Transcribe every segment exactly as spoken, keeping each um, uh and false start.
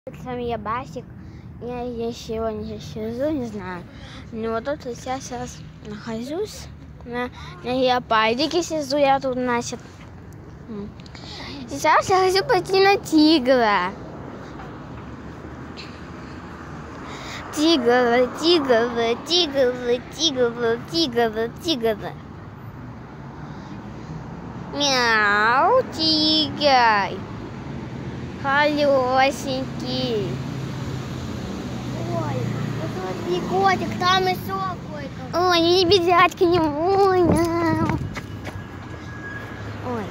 С вами я Басик. Я, я сегодня сижу, не знаю. Ну вот тут я сейчас нахожусь на, на леопардике сижу, я тут, значит. Сейчас я хочу пойти на тигра. Тигр, тигр, тигр, тигр, тигр, тигр. Мяу, тигр. Холёсенький. Ой, посмотри, котик, там еще койка. Ой, не бедятки, не мой. Ой.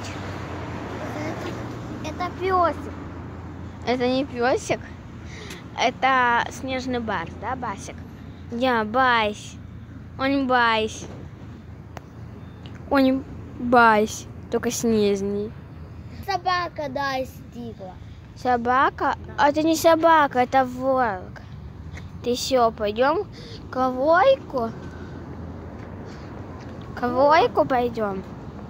Это, это песик. Это не песик, это снежный барс, да, Басик? Я Бась. Он Бась. Он Бась, только снежный. Собака, да, из тигра. Собака? А это не собака, это волк. Ты все, пойдем к Войку? К Войку пойдем.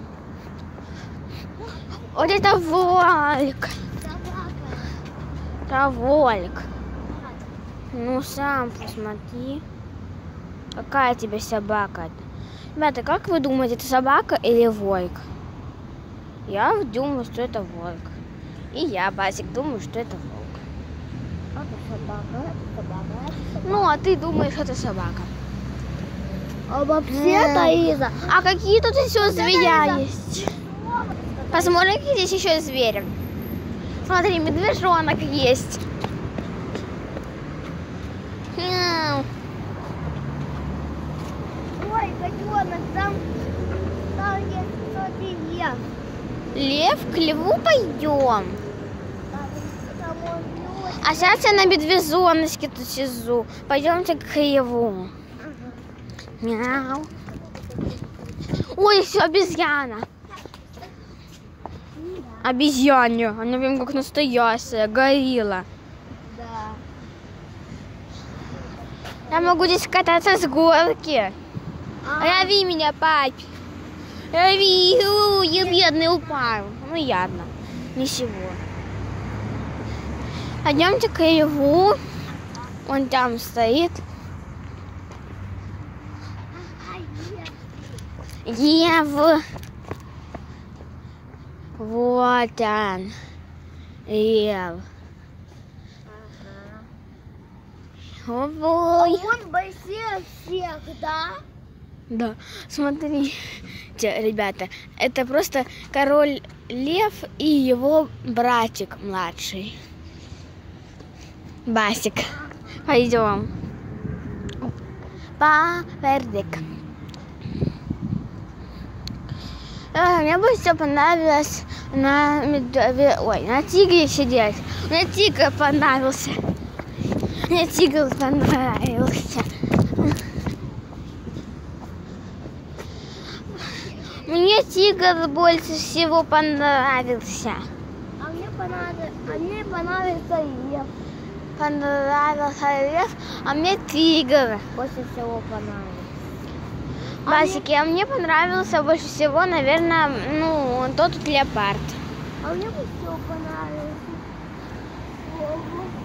Вот это волк. Собака. Это волк. Ну сам посмотри. Какая тебе собака? Ребята, как вы думаете, это собака или волк? Я думаю, что это волк. И я, Басик, думаю, что это волк. Это собака, это собака, это собака. Ну, а ты думаешь, что это собака. А вообще-то, Иза. А какие тут еще Вот зверя это, есть? Посмотри, какие здесь еще звери. Смотри, медвежонок есть. Мяу. Ой, котенок, там, там есть смотри, лев. Лев, к льву пойдем. Там, там он лёг. А сейчас я на медвежоночке тут сижу. Пойдемте к льву. Мяу. Ой, все, обезьяна. Обезьяне. Она прям как настоящая, горилла. Да. Я могу здесь кататься с горки. А, Лови меня, папь. Лови. У, я бедный упал. Ну, явно. Ничего. Пойдемте к льву. Он там стоит. Лев. Вот он. Лев. Ой. он быстрее всех, да? Да, смотри, ребята, это просто король лев и его братик младший. Басик. Пойдем. Павердик. Мне бы все понравилось на медве... Ой, на тигре сидеть. Мне тигр понравился. Мне тигр понравился. Мне тигр больше всего понравился. А мне понравился, а мне понравился лев. Понравился лев, а мне тигр. Больше всего понравился. Басики, а мне понравился больше всего, наверное, ну, тот леопард. А мне больше всего понравился.